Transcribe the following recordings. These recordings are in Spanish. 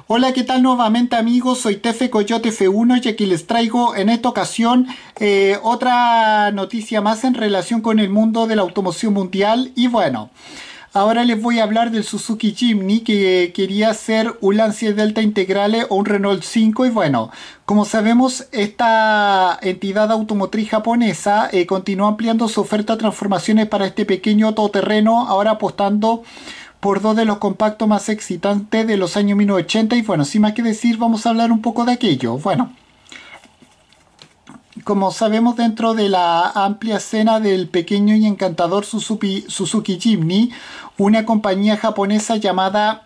Hola, ¿qué tal nuevamente amigos? Soy Tefe Coyote F1 y aquí les traigo en esta ocasión otra noticia más en relación con el mundo de la automoción mundial. Y bueno, ahora les voy a hablar del Suzuki Jimny que quería ser un Lancia Delta Integrale o un Renault 5. Y bueno, como sabemos, esta entidad automotriz japonesa continúa ampliando su oferta de transformaciones para este pequeño todoterreno, ahora apostando por dos de los compactos más excitantes de los años 1980. Y bueno, sin más que decir, vamos a hablar un poco de aquello. Bueno, como sabemos, dentro de la amplia escena del pequeño y encantador Suzuki Jimny, una compañía japonesa llamada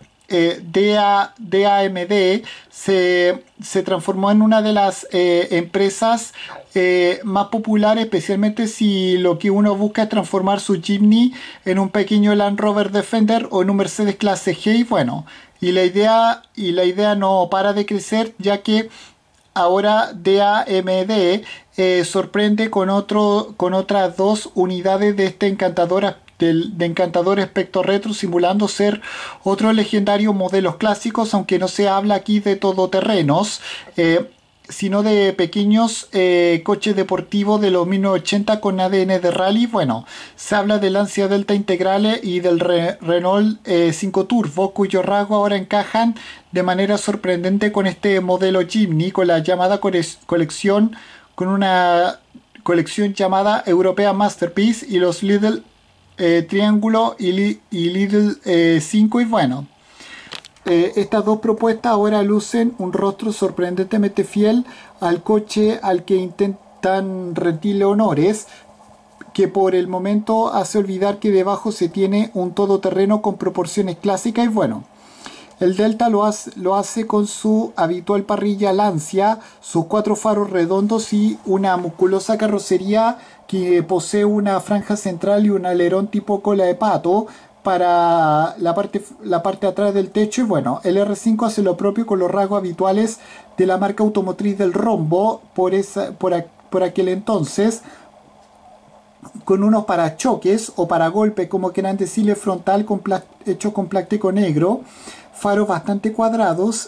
DAMD se transformó en una de las empresas más populares, especialmente si lo que uno busca es transformar su Jimny en un pequeño Land Rover Defender o en un Mercedes clase G. Y bueno, y la idea no para de crecer, ya que ahora DAMD sorprende con otras dos unidades de este de encantador aspecto retro, simulando ser otros legendarios modelos clásicos, aunque no se habla aquí de todoterrenos, sino de pequeños coches deportivos de los 1980 con ADN de rally. Bueno, se habla del Lancia Delta Integrale y del Renault 5 Turbo, cuyos rasgos ahora encajan de manera sorprendente con este modelo Jimny, con la llamada colección, con una colección llamada Europea Masterpiece y los Lidl Triángulo y Lidl 5. Y bueno, estas dos propuestas ahora lucen un rostro sorprendentemente fiel al coche al que intentan rendirle honores, que por el momento hace olvidar que debajo se tiene un todoterreno con proporciones clásicas. Y bueno, el Delta lo hace con su habitual parrilla Lancia, sus cuatro faros redondos y una musculosa carrocería que posee una franja central y un alerón tipo cola de pato para la parte de atrás del techo. Y bueno, el R5 hace lo propio con los rasgos habituales de la marca automotriz del rombo por aquel entonces, con unos parachoques o paragolpes, como quieran decirle, frontal hecho con plástico negro, faros bastante cuadrados,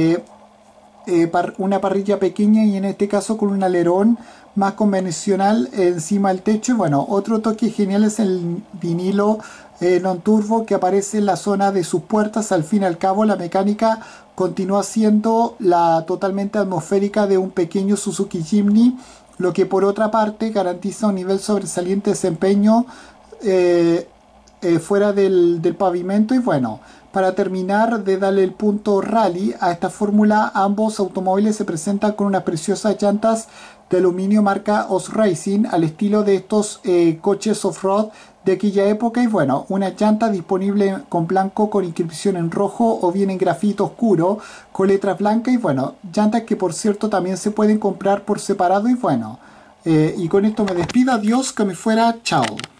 una parrilla pequeña y en este caso con un alerón más convencional encima del techo. Y bueno, otro toque genial es el vinilo non turbo que aparece en la zona de sus puertas. Al fin y al cabo, la mecánica continúa siendo la totalmente atmosférica de un pequeño Suzuki Jimny, lo que por otra parte garantiza un nivel sobresaliente de desempeño fuera del pavimento. Y bueno, para terminar de darle el punto rally a esta fórmula, ambos automóviles se presentan con unas preciosas llantas de aluminio marca Oz Racing, al estilo de estos coches off-road de aquella época. Y bueno, una llanta disponible con blanco con inscripción en rojo o bien en grafito oscuro con letras blancas. Y bueno, llantas que por cierto también se pueden comprar por separado. Y bueno, y con esto me despido, adiós, que me fuera, chao.